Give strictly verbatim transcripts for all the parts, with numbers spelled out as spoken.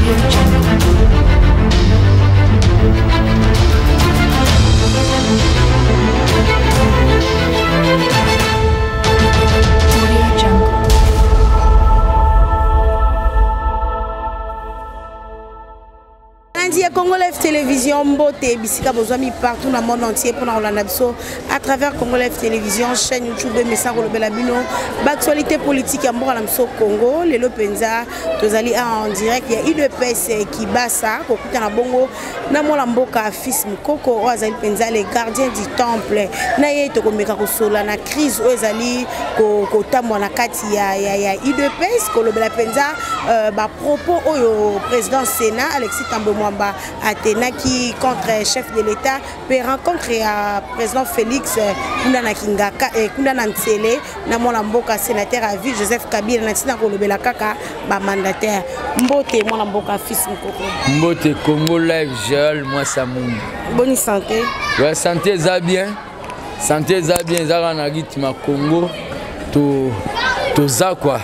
Congolais Télévision, Mbote, Bissika Bozwami partout dans le monde entier pour nous l'anabiso à travers Congolais Télévision, chaîne YouTube, message au Belabino, l'actualité politique à Moralamso Congo, les Lopenza, Tozali en direct, il y a U D P S qui bat ça, pour écouter na bongo, na Molamboka fils Mukoko, Oazali Penza, les gardiens du temple, na ye to komeka kosola na crise Oazali ko kotamwa na kati ya ya U D P S, ko lobela Penza, ba propos au président Sénat Alexis Tambo Mwamba Athéna qui contre chef de l'État peut rencontrer à président Félix Kundana Kingaka et Kundana Ntsele na Molamboka sénateur à vie Joseph Kabila na tina kolobela kaka ba mandataire Mbote Molamboka fils Mukoko Mbote Congo Live Joel moi Samoun bonne santé ouais santé ça bien santé ça bien ça na rythme Congo to to za quoi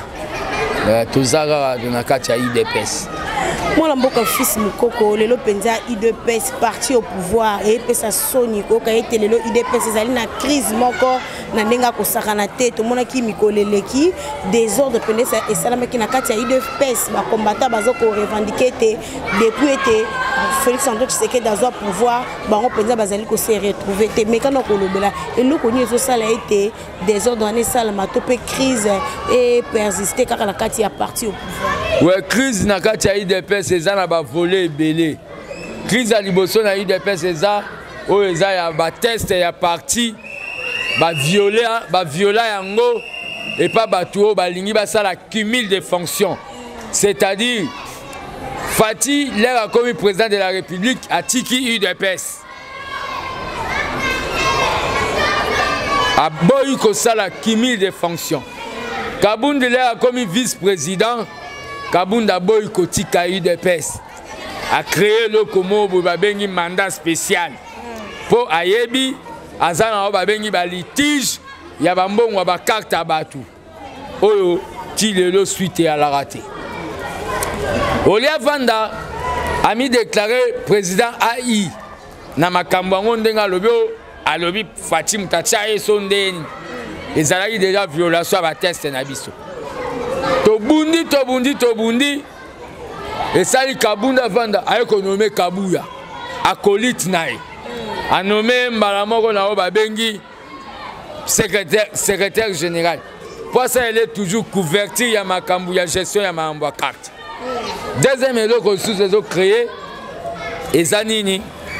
to za de na kati ya U D P S Molamboka fils Mukoko lelo penza U D P S parti au pouvoir et pesa soni ko ka ete lelo U D P S ezali na crise moko na ndenga ko sakana te to mona ki mikoleleki désordre penesa et salama ki na kati ya U D P S ba combattant bazo ko revendiquer te depuis été Félix Antoine Tshisekedi dazo pouvoir bango penza bazali ko se retrouver te mekano ko lobela et loko ni zo sala ete désordre na salama to pe crise et persister kaka na kati ya parti au pouvoir ouais crise na kati ya U D P S c'est ça na ba voler belé crise à liboso na U D P S c'est ça o eza ya ba test ya parti ba violer ba violer yango et pas ba tout ba lingi ba ça la cumul de fonctions c'est-à-dire Fati l'air comme président de la République a tiki U D P S a boy ko ça la cumul de fonctions Kabunda l'air comme vice-président Kabunda boy kotika U D P S a créé le Komo Babengi mandat spécial pour Ayebi Azana Babengi ba litige ya bambongo ba carte abatu oyo ti lelo suite à la raté Olia Vanda a mis déclaré président A I na makambo ndenga lobio alobi Fatim Tacha et sondeni ezalaki déjà violation ba test na biso Tobundi, Tobundi, Tobundi. Et ça, il Kabunda Vanda a économé Kabuya. Acolyte Naï. A nommé Malamoko Naoba Bengi, secrétaire, secrétaire général. Pour ça, elle est toujours couverture, il y a ma Kambuya gestion, il y a ma Mboa carte. Deuxième élo que sous les autres créés, et Zanini.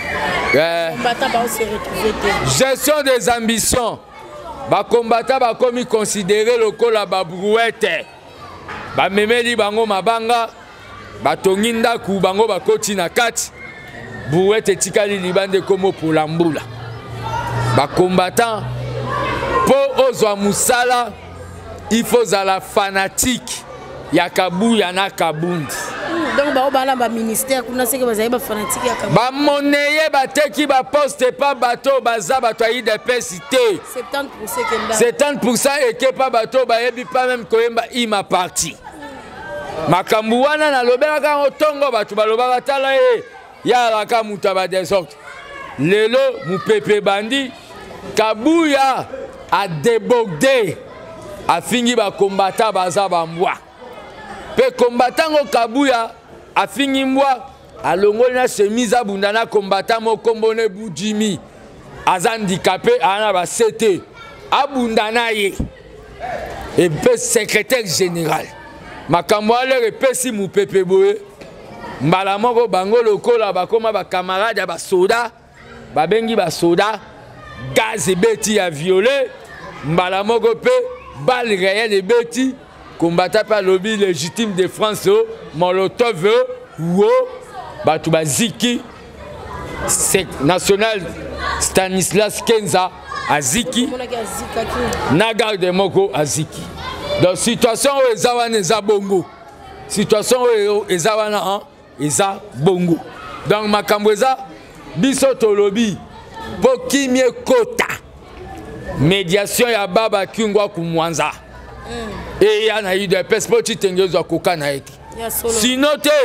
Gestion des ambitions. Ba combattant ba comme considéré le col à Babrouette. Ba memeli bango mabanga ba tonginda ku bango ba koti na kati brouette tikali libande komo pour lambula ba combattant po ozwa musala il faut à la fanatique ya kabuya na kabundi donc ba obala ba ministère kuna seke bazali ba fanatique ya kabuya ba moneye ba teki ba poste pas bateau baza bato yi de pesité soixante pour cent et que pas bateau ba yebi pas même koyemba ima parti makambu wana na lobela ka otongo bato baloba batala e ya la ka muta ba desordre lelo mupepe bandi kabuya a débordé a fini ba combattant baza ba mbwa pe combattant au kabuya a fini mbwa a longoli na chemise abundana combattant mo kombone budimi aza handicapé ana ba cete abundana ye et pe secrétaire général makambo ale repesi mu pepe boye mbala moko bango lokola bakoma ba camarade ya ba soda babengi ba soda gaz ebeti ya violet mbala moko pe balle réelle ebeti combattant par lobby légitime de France Molotov ou batu baziki national Stanislas Kenza Aziki na garde moko Aziki donc situation où ezawana eza bongo situation où ezawana hein eza bongo donc makambo eza biso tolobi po kimie kota médiation ya baba kingwa kumwanza et ya na U D P S po titengezwa koka na eki sinon te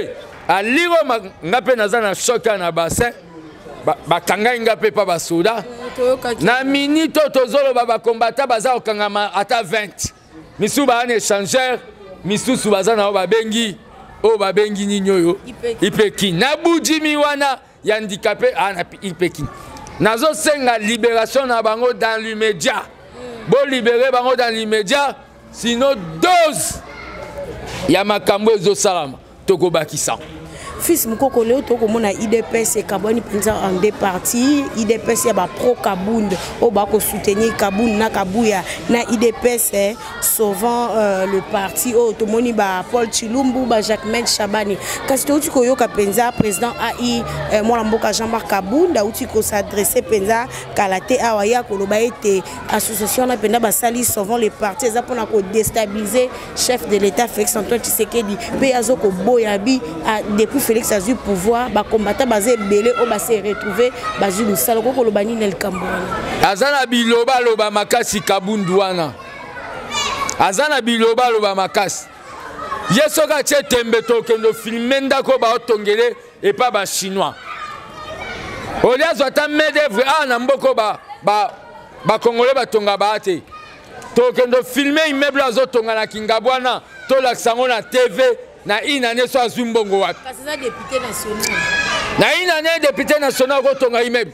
a liro ngape naza na choka na bassin ba kanga ngape pa ba soda na minute tozolo ba combattant baza okanga ata vingt misu ba an échangeur misu su baza na ba bengi o ba bengi ninyoyo ipeki na bujimi wana ya handicapé ana ipeki nazo senga libération na bango dans l'immédiat bon libérer bango dans l'immédiat sinon dose ya makambo ezo salama toko bakisa fils mukoko leo toko mona I D P S et Kabouani penza en deux parties I D P S ya ba pro Kabound o ba ko soutenir Kabound na Kabuya na I D P S sauvant euh, le parti o to moni ba Paul Chilumbu ba Jacques Chabani kasi to uti ko yoka penza président A I euh, mwana mboka Jean-Marc Kabound da uti ko s'adresser penza kalate awaya ko loba ete association na penda ba sali sauvant le parti za pona ko déstabiliser chef de l'état Félix Antoine Tshisekedi pe azoko boyabi depuis Félix a eu pouvoir, ba combattant basé belé au bas se retrouver bazu musala ko lo bani nel kambona azana biloba loba makasi Kabound wana azana biloba loba makasi yesoka che tembe tokendo filmenda ko ba otongele et pas ba chinois oliazo ata medevre a na mboko ba ba ba congolais batonga ba ate tokendo filmer immeuble azotonga na Kingabwana to laksango na T V na une année so azumbongo wapi parce que député national na une année député national ko tonga immeuble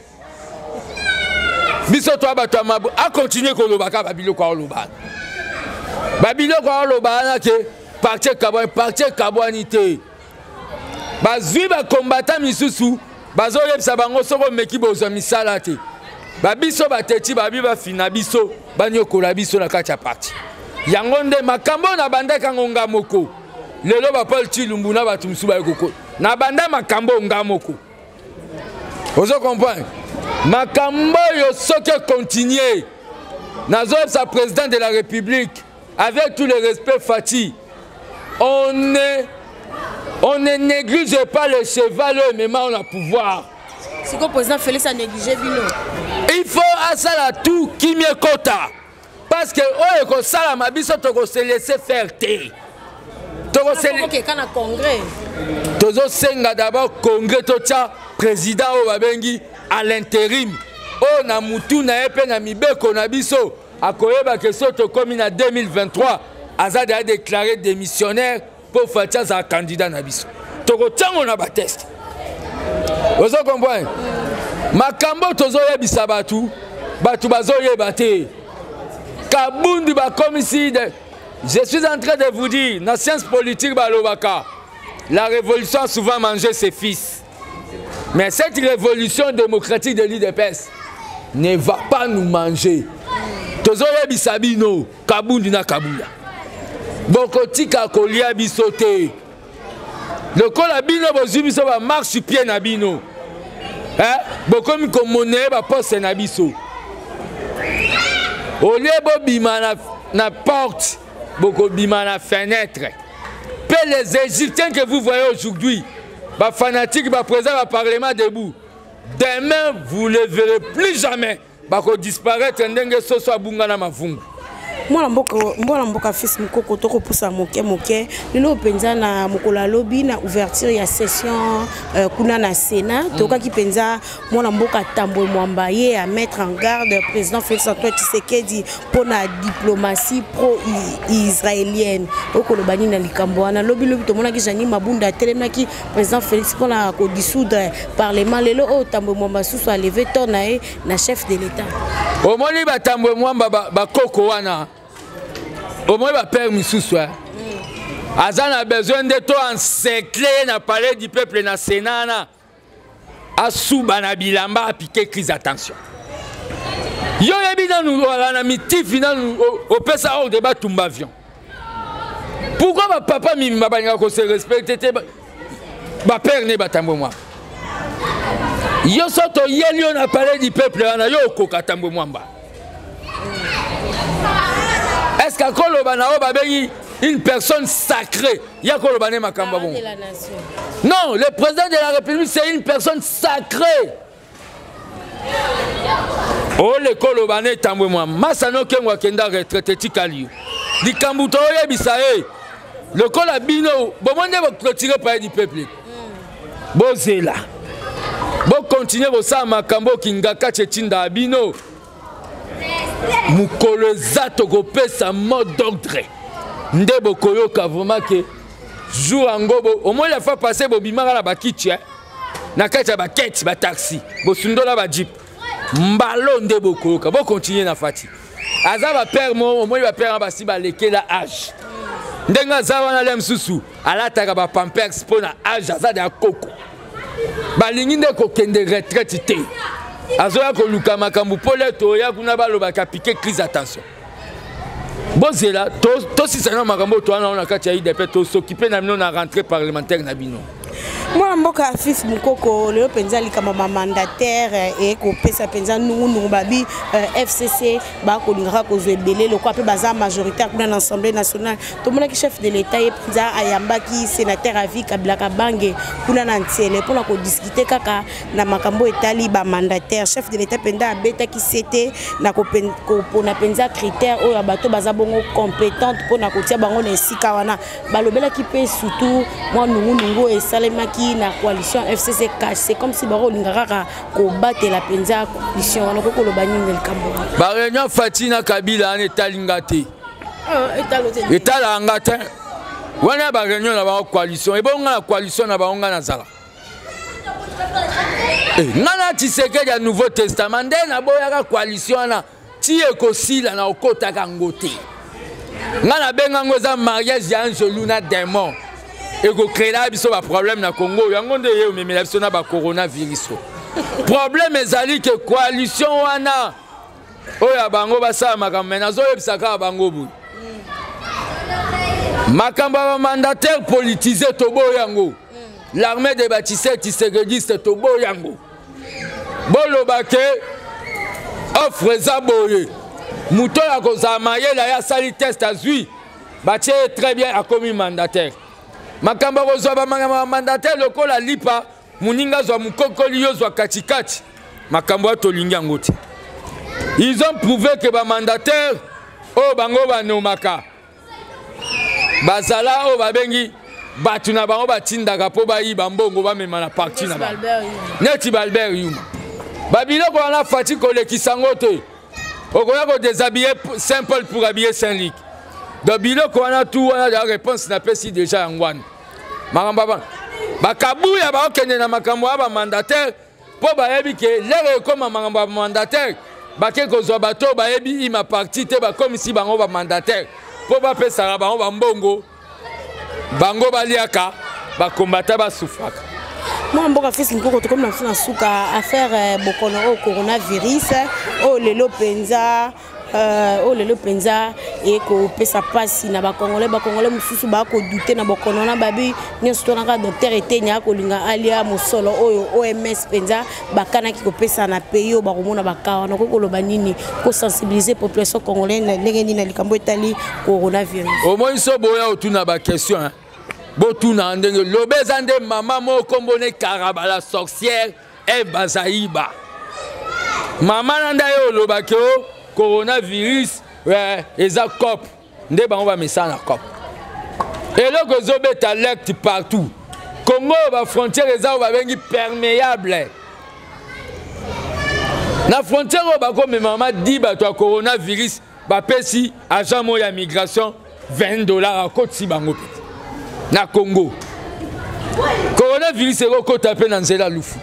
biso to abato mabu a continuer ko lobaka babilo ko loba babilo ko loba na ke parti Kabouani parti Kabouani te bazui ba combattant misusu bazo yebisa bango soko meki bozo misala te babiso bateti babi ba fina biso banyokola biso na kati ya parti yango nde makambo na bandaka ngonga moko lelo ba Paul Chilumbu na batu musu ba ekoko na banda makambo ngamoko ozo comprendre makambo yo soke continuer nazo sa président de la République avec tout le respect Fati on ne on ne néglige pas le cheval mais on a pouvoir c'est que président Félix a négligé bino il faut à ça là tout qui mieux quota parce que oh ko sala mabiso to ko se laisser faire te Tozo senga d'abord congrès tocha président o babengi à l'intérim o na mutu na epe na mibeko na biso akoyeba que soto comme na deux mille vingt-trois Azad a déclaré démissionnaire pour faire sa candidat na biso toko tango na ba test ozo comprendre makambo tozo yebisa batu batu bazo yebate Kabound ba commissaire. Je suis en train de vous dire, dans la science politique, la révolution a souvent mangé ses fils. Mais cette révolution démocratique de l'I D P S ne va pas nous manger. Tozoye bisabino, Kabound na Kabuya. Bokoti kakolia bisote. Le col a bino, bozubiso va marche pied na bino. Hein? Bokomi komone ba poste na biso. Olie bobima na, na porte. Beaucoup bima la fenêtre. Puis les Égyptiens que vous voyez aujourd'hui, les fanatiques, les présidents du Parlement debout, demain vous ne les verrez plus jamais. Ils vont disparaître et ce soit Bungana Mafungu. Moi mboka mboka fils mukoko toko pusa moke moke lelo penza na mokola lobby na ouverture ya session euh, kuna na Sénat mm. toka ki penza mwana mboka Tambwe Mwamba ye à mettre en garde président Félix Antoine Tshisekedi pour la diplomatie pro-israélienne okolo bani na likambo wana lobby lobby to mona ki jani mabunda telema ki président Félix pour la ko dissoudre parlement lelo o Tambwe Mwamba susu a lever ton na na chef de l'état au moni ba Tambwe Mwamba ba, ba koko wana au moins va père Missoussou. Azan a besoin de toi en secret na palais du peuple na Sénat. A souba na bilamba a piqué crise d'attention. Yo yebi dans nous la miti final au pesa au débat tumba avion. Pourquoi ma papa mi mabanga ko se respecte ba père ne batambo moi. Yo soto yelio na palais du peuple na yo ko katambo mwamba. Est-ce qu'à Kolobana une personne sacrée? Il y a Kolobane Makamba. Non, le président de la République, c'est une personne sacrée. Oh, le Kolobane Tambwe Mwamba. Masano Kengwa Kenda retraité Tikali. Di Kambuto Yebisae. Le Kolabino, bon, on va clôturer par du peuple. bozela bo continuer kosala makambo kingaka tchetinda abino mukolo eza tokopesa mot d'ordre nde bokoyoka vraiment ke jour yango omoi la fois passé bobimaka na bakiti na kati ya baketi bataxi bosundola bajip mbalo nde bokoyoka bokontinue na fati aza bapere mo omoi bapere na basi balekela age ndenge aza wana le mosusu alataka bapampers mpo na age aza de ya koko balingi nde kokende retraite te azoya koluka makambo mpo leto oya kuna balobaka pike crise attention bozela tosisana makambo towana na kati ya I D P tosokipe na bino na rentrée parlementaire na bino mwana mboka Fils Mukoko lelo penza likama ma mandataire et ko pesa penza nungu nungu babi F C C ba ko lingaka ko zwebele loko ape baza majoritaire dans l'Assemblée nationale to mona ki chef de l'état et penza ayamba ki sénateur avi Kabila Kabange kuna na ntiele pona ko discuter kaka na makambo etali ba mandataire chef de l'état penda abeta ki c'était na ko pona penza critère oyo bato baza bongo compétente pona ko tia bango na esika wana balobela ki pe surtout mwa nungu nungu et salemaki na coalition F C C cash c'est comme si baro lingaka ko battre la penza coalition na ko ko lobani ngel kambo ba réunion Fatina Kabila an etalingate euh etalote etalangate wana ba réunion na ba coalition e bonga na coalition na ba onga na zala eh nana Tshisekedi ya Nouveau Testament nde na boyaka coalition na ti ekosila na okotaka ngote ngana benga ngoza mariage ya Angelou na démon et que créer là biso ba problème na Congo yango nde ye omemela biso na ba coronavirus problème ezali que coalition wana oya bango basala makambo mena zo yebisaka bango bu makambo ba mandataire politisé tobo yango l'armée de bâtisseurs tiségedistes tobo yango bolobake offre za boye muto ya kozama yela ya sali test azui batie très bien a commis mandataire makambo kozwa ba mandataire lokola lipa muninga zwa mukokoli yo zwa katikati makambo atolingi yango te ils ont prouvé que ba mandataire o bango banomaka bazala o babengi batu na bango batindaka po bayiba mbongo bamema na parti na bango neti Balbert Yuma babiloko wana fati kolekisa ngo te okoya ko déshabiller Saint-Paul pour habiller Saint-Luc donc biloko wana tout wana la réponse na pesi déjà yangwana makamba ba bakabuya ba okende na makambo aba mandataire po bayebi ke lere koma makambo ba mandataire bake kozwa bato bayebi ima parti te ba comme si bango ba mandataire po ba pesa bango ba mbongo bango baliaka ba combattre ba souffraka moi mboka Fils Mukoko to comme na funa suka affaire bokono au coronavirus au lelo penza euh au lelo penza et ko pesa pasi na ba congolais ba congolais mususu ba ko douter na bokono na babi nyoso na ka docteur etenya ko linga alia mosolo oyo O M S penza bakana ki ko pesa na pays ba komona bakawa na ko koloba nini ko sensibiliser population congolaise na ndenge nini na likambo etali coronavirus au moins so boya otuna ba question hein botuna ndenge lobeza nde mama moko mbone Karaba la sorcière Eve Bazaïba mama nanda yo lobake o coronavirus ouais eza cop nde bango ba message na cop et là que zobet alerte partout Congo ba frontière eza ba bengi perméable na frontière ba ko mama di ba to coronavirus ba pesi agent mo ya migration vingt dollars à côté si bango na Congo coronavirus eko ko taper na nzela lufu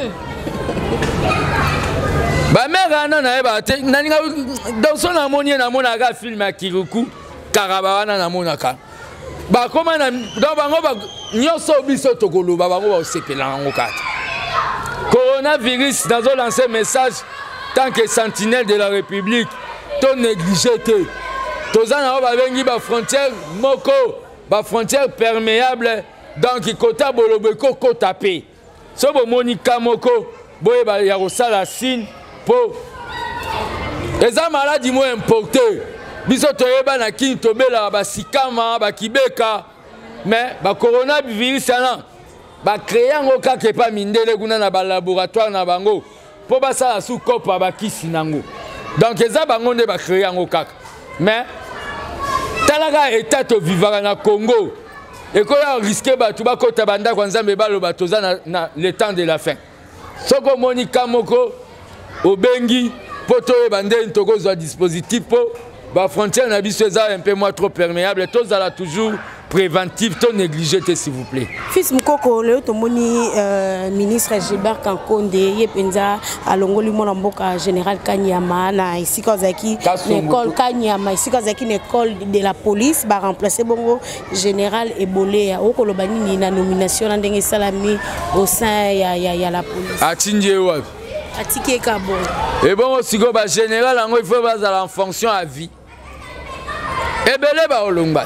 ba mère na na ba te naninga dans son amoni na mona ga film ya Kiruku Karaba wana na mona ka ba koma na do bango ba nyoso biso tokoloba bango ba osepela ngo kata coronavirus dans un lancer message tant que sentinelle de la République to négligé te tozana ba bengi ba frontière moko ba frontière perméable donc kota bolobeko kota pe so bo monika moko boye ba ya kosala signe po eza maladie mo importé biso toyeba na kini tobela ba sikama ba kibeka mais ba coronavirus ana ba créer ngo kake pa mindele kuna na ba laboratoire na bango po ba sala sous kopa ba kisi nango donc eza bango nde ba créer ngo kaka mais talaga état to vivara na Congo et qu'on a risqué bato ba kota banda kwa nzambe balo batoza na, na le temps de la fin soko moni kamoko obengi poto e bande ntoko zo dispositif po ba frontière na biso eza un peu moins trop perméable tous à la toujours préventive to négligé s'il vous plaît. Fils Mukoko le tomoni euh, ministre Gilbert Kankonde ye penza alongoli mona mboka général Kanyama na ici kozaki l'école Kanyama ici kozaki une école de la police ba remplacer bongo général Ebolé okoloba nini na nomination na ndenge salami au sein ya ya, ya la police. Atinje wapi? Atike kabo. Et bon siko ba général ango il faut baza en fonction à vie. Ebele ba olongba.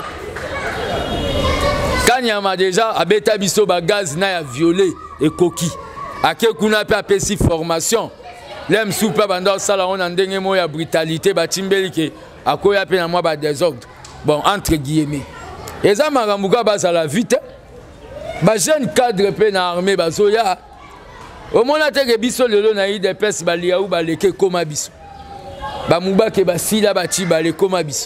Kanyama déjà abeta biso ba gaz na ya violé et coquille. Ake kuna pe apesi formation. Lem soupa banda sala on ndenge mo ya brutalité ba timbelike akoya pe na moi ba désordre. Bon entre guillemets. Eza makambuka baza la vite. Ba jeune cadre pe na armée bazoya. Au mona te ke biso lelo na I D P S ba lia ou ba leke koma biso. Ba mubake ba sila ba ti ba le koma biso.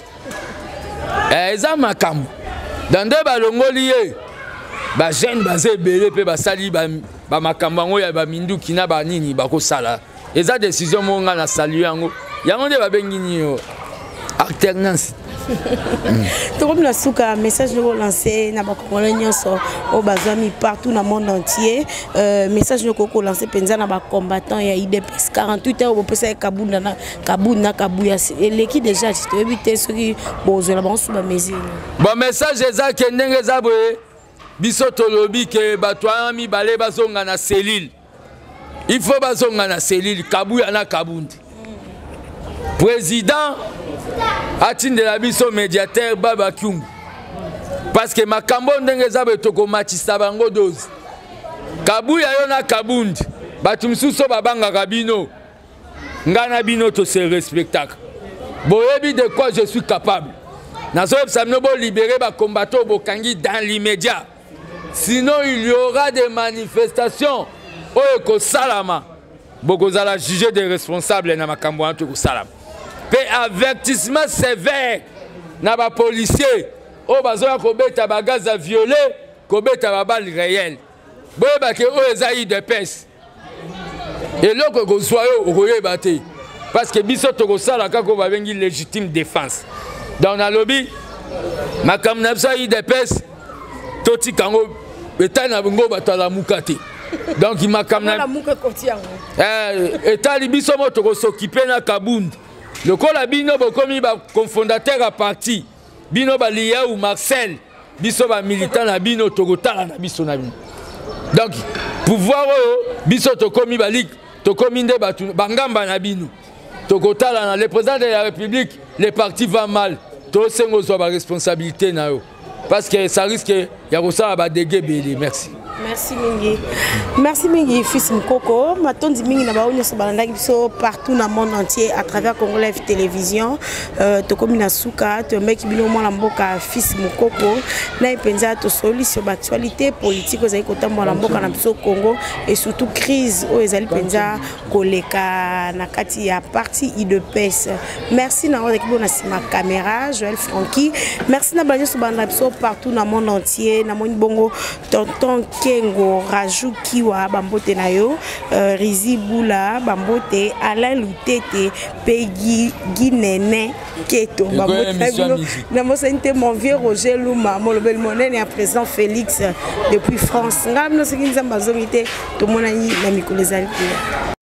Eza makambu. Dans deux balongoliers, ba jeune basé belé pe ba sali ba ba makambango ya ba mindu kina ba nini ba ko sala. Eza décision monga na saluer yango. Yango de ba bengi ni yo. Alternance. Tout comme la souka message nous lancer na ba congolais nyonso au bazami partout dans le monde entier euh, message nous koko lancer penza na ba combattant ya I D P S quarante-huit heures au pesa kabunda na kabunda kabuya l'équipe déjà tu éviter ceux qui bozo la bon sous ba mesure. Bon message eza ke ndenge za boye biso tolobi ke batwa mi balé bazonga na cellule. Il faut bazonga na cellule kabuya na kabundi. Président atinde la biso médiateur Baba Kyungu parce que makambo ndenge za betoko matisa bango doze kabuya yo na kabundi batu msuso babanga kabino ngana bino to se respectaka boyebi de quoi je suis capable nazo samno bo libérer ba combattant bokangi dans l'immédiat sinon il y aura des manifestations oyo ko salama bokozala juger des responsables na makambo anto ko salama. Avertissement sévère na ba policier o bazoya ko beta ba gaz à violer ko beta ba balle réelle boye ba ke o ezayi de pes et loko ko soyo o koyeba te parce que biso to ko sala ka ko ba bengi légitime défense dans na lobby makam na biso yi de pes toti kango beta na ngo batala mukate donc makam na muka koti yango eh etali biso mo to ko s'occuper na Kabundi. Le col bino bokomi ba cofondateur à parti bino ba liya ou Marcel biso ba militant na bino tokotala na biso na bino donc pouvoir biso tokomi ba ligue tokomi nde batu bangamba na bino tokotala na le président de la République les partis va mal to sengo zo ba responsabilité na yo parce que ça risque ya ko ça ba dégué belé. Merci. Merci Mingi. Merci Mingi, fils Mukoko. Matondi Mingi na baonya so balanda biso partout dans le monde entier à travers Congo Live Télévision. Euh to komi na suka, to meki bino mwana mboka fils Mukoko. Na ipenza to solution actualité politique aux aïkota mwana mboka na biso Congo et surtout crise aux ezali penza koleka na kati ya parti I D P S. Merci na équipe na sima caméra Joël Francky. Merci na banyo so balanda biso partout dans le monde entier. Na moni bongo tonton Kengo Raju Kiwa Bambote Nayo, euh, Rizi Boula Bambote, Alain Loutete, Peggy Guinene Keto Bambote. Namosente mon vieux Roger Luma, mon bel monnaie et à présent Félix depuis France. Ngam no sekinza mbazomite to monani na mikolezali.